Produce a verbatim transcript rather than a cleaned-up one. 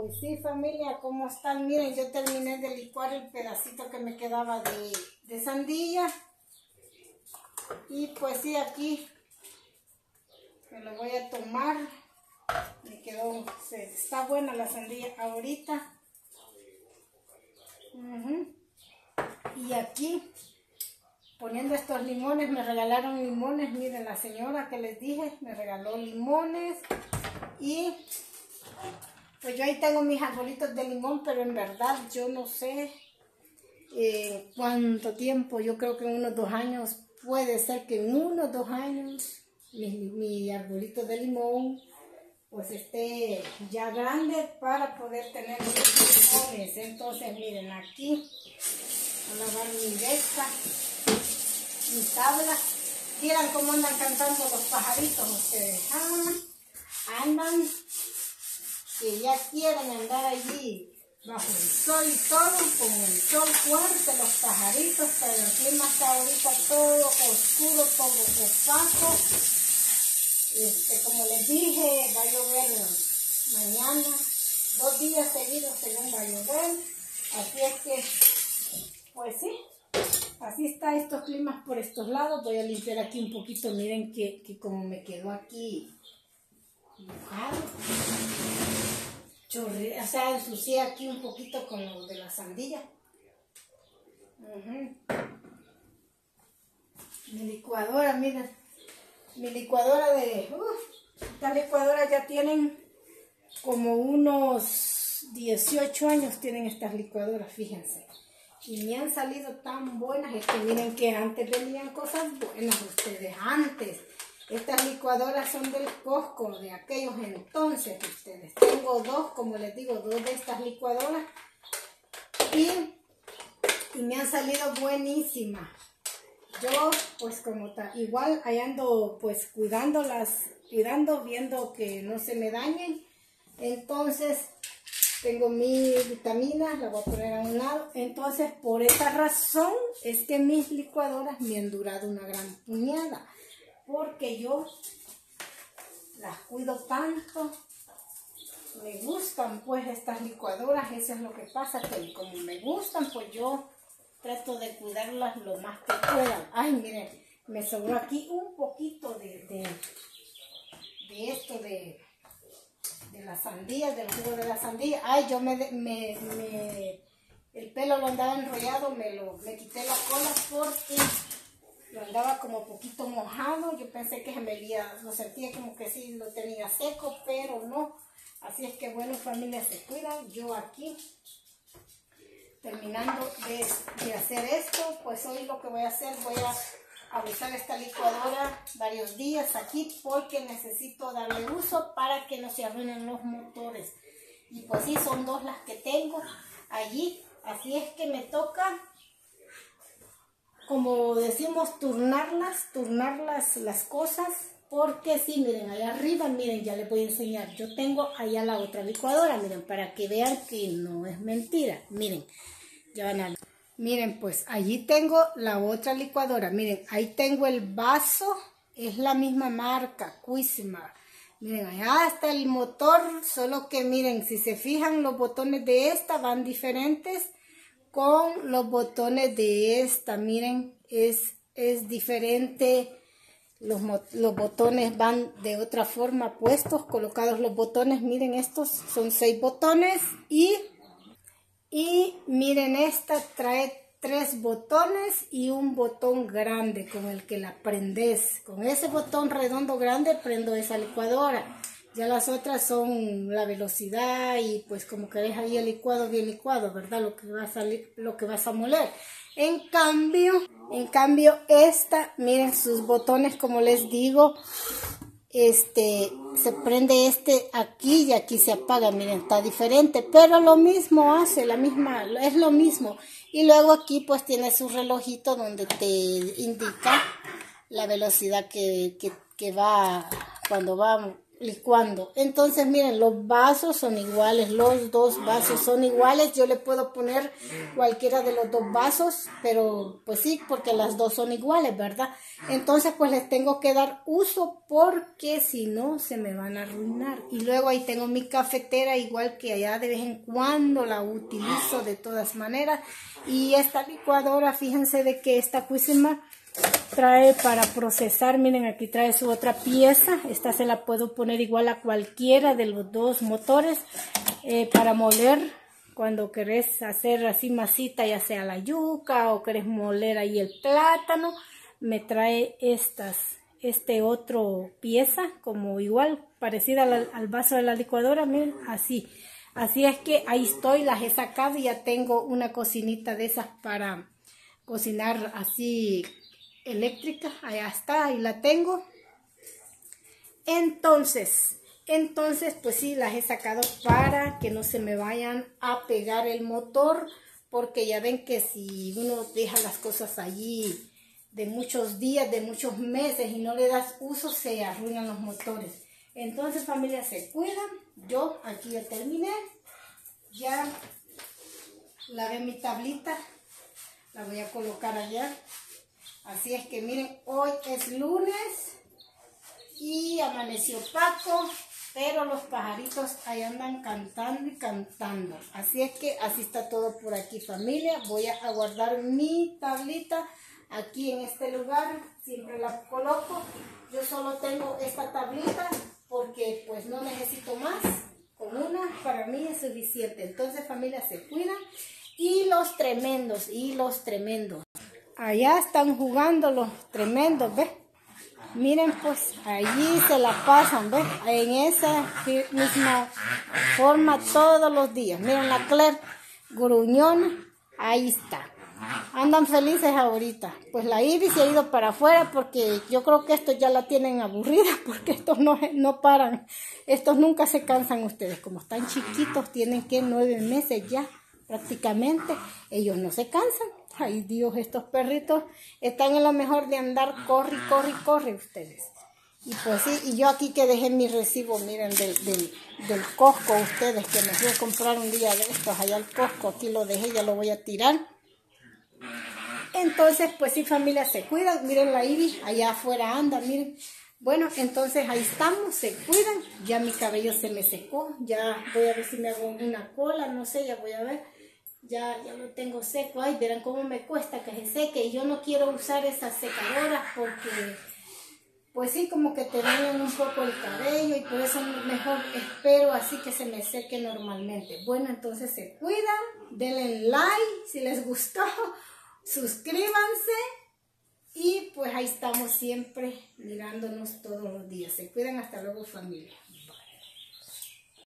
Pues sí, familia, ¿cómo están? Miren, yo terminé de licuar el pedacito que me quedaba de, de sandía. Y pues sí, aquí me lo voy a tomar. Me quedó, se, está buena la sandía ahorita. Uh-huh. Y aquí, poniendo estos limones, me regalaron limones. Miren, la señora que les dije, me regaló limones. Y pues yo ahí tengo mis arbolitos de limón, pero en verdad yo no sé eh, cuánto tiempo. Yo creo que en unos dos años, puede ser que en unos dos años mi, mi arbolito de limón pues esté ya grande para poder tener los limones. Entonces miren, aquí voy a lavar mi esta, mi tabla. Miren cómo andan cantando los pajaritos ustedes. Ah, andan que ya quieren andar allí bajo el sol y todo, con el sol fuerte, los pajaritos, pero el clima está ahorita todo oscuro, todo opaco. Este, como les dije, va a llover mañana, dos días seguidos según va a llover, así es que, pues sí, así está estos climas por estos lados. Voy a limpiar aquí un poquito, miren que, que como me quedó aquí mojado. Chorre, o sea, ensucié aquí un poquito con lo de la sandía. Uh-huh. Mi licuadora, miren, mi licuadora de... Uh, esta licuadora ya tienen como unos dieciocho años, tienen estas licuadoras, fíjense. Y me han salido tan buenas, es que miren que antes venían cosas buenas ustedes, antes. Estas licuadoras son del Costco, de aquellos entonces ustedes. Tengo dos, como les digo, dos de estas licuadoras. Y, y me han salido buenísimas. Yo, pues como tal, igual ahí ando pues cuidándolas, cuidando, viendo que no se me dañen. Entonces, tengo mis vitaminas, las voy a poner a un lado. Entonces, por esa razón es que mis licuadoras me han durado una gran puñada. Porque yo las cuido tanto, me gustan pues estas licuadoras, eso es lo que pasa, que como me gustan, pues yo trato de cuidarlas lo más que pueda. Ay, miren, me sobró aquí un poquito de, de, de esto de, de la sandía, del jugo de la sandía. Ay, yo me, me, me el pelo lo andaba enrollado, me, lo, me quité la cola porque lo andaba como poquito mojado. Yo pensé que se me había, lo sentía como que sí lo tenía seco, pero no. Así es que bueno, familia, se cuidan. Yo aquí, terminando de, de hacer esto, pues hoy lo que voy a hacer, voy a, a usar esta licuadora varios días aquí porque necesito darle uso para que no se arruinen los motores. Y pues sí, son dos las que tengo allí. Así es que me toca, como decimos, turnarlas, turnarlas las cosas, porque sí, miren, allá arriba, miren, ya les voy a enseñar, yo tengo allá la otra licuadora, miren, para que vean que no es mentira, miren, ya van a ver. Miren, pues allí tengo la otra licuadora, miren, ahí tengo el vaso, es la misma marca, Cuisinart. Miren, allá está el motor, solo que miren, si se fijan, los botones de esta van diferentes con los botones de esta. Miren, es, es diferente, los, los botones van de otra forma puestos, colocados los botones. Miren, estos son seis botones y, y miren, esta trae tres botones y un botón grande con el que la prendes. Con ese botón redondo grande prendo esa licuadora. Ya las otras son la velocidad y pues como que ves ahí el licuado bien licuado, ¿verdad? Lo que va a salir, lo que vas a moler. En cambio, en cambio esta, miren sus botones, como les digo, este, se prende este aquí y aquí se apaga. Miren, está diferente, pero lo mismo hace, la misma, es lo mismo. Y luego aquí pues tiene su relojito donde te indica la velocidad que, que, que va, cuando va licuando. Entonces miren, los vasos son iguales, los dos vasos son iguales. Yo le puedo poner cualquiera de los dos vasos, pero pues sí, porque las dos son iguales, ¿verdad? Entonces pues les tengo que dar uso porque si no se me van a arruinar. Y luego ahí tengo mi cafetera, igual que allá de vez en cuando la utilizo de todas maneras. Y esta licuadora, fíjense de que esta Cuisinart trae para procesar, miren, aquí trae su otra pieza. Esta se la puedo poner igual a cualquiera de los dos motores eh, para moler cuando querés hacer así masita, ya sea la yuca o querés moler ahí el plátano. Me trae estas, este otro pieza como igual parecida al, al vaso de la licuadora, miren, así. Así es que ahí estoy, las he sacado y ya tengo una cocinita de esas para cocinar así eléctrica. Allá está, ahí la tengo. Entonces, entonces pues sí, las he sacado para que no se me vayan a pegar el motor, porque ya ven que si uno deja las cosas allí de muchos días, de muchos meses y no le das uso, se arruinan los motores. Entonces, familia, se cuidan. Yo aquí ya terminé, ya lavé mi tablita, la voy a colocar allá. Así es que miren, hoy es lunes y amaneció opaco, pero los pajaritos ahí andan cantando y cantando. Así es que así está todo por aquí, familia. Voy a guardar mi tablita aquí en este lugar, siempre la coloco. Yo solo tengo esta tablita porque pues no necesito más. Con una para mí es suficiente. Entonces, familia, se cuidan. Y los tremendos, y los tremendos. Allá están jugando los tremendos, ¿ves? Miren, pues, allí se la pasan, ¿ves? En esa misma forma todos los días. Miren la Claire, gruñona, ahí está. Andan felices ahorita. Pues la Ivy se ha ido para afuera porque yo creo que estos ya la tienen aburrida, porque estos no, no paran. Estos nunca se cansan ustedes. Como están chiquitos, tienen que nueve meses ya prácticamente. Ellos no se cansan. Ay Dios, estos perritos están en lo mejor de andar, corre, corre, corre ustedes. Y pues sí, y yo aquí que dejé mi recibo, miren, del, del, del Costco, ustedes, que me fui a comprar un día de estos allá al Costco, aquí lo dejé, ya lo voy a tirar. Entonces, pues sí, familia, se cuidan. Miren la Ivy, allá afuera anda, miren. Bueno, entonces ahí estamos, se cuidan. Ya mi cabello se me secó, ya voy a ver si me hago una cola, no sé, ya voy a ver. Ya, ya lo tengo seco. Ay, verán cómo me cuesta que se seque. Y yo no quiero usar esas secadoras porque, pues sí, como que te dañan un poco el cabello. Y por eso mejor espero así que se me seque normalmente. Bueno, entonces se cuidan. Denle like si les gustó. Suscríbanse. Y pues ahí estamos siempre mirándonos todos los días. Se cuidan. Hasta luego, familia.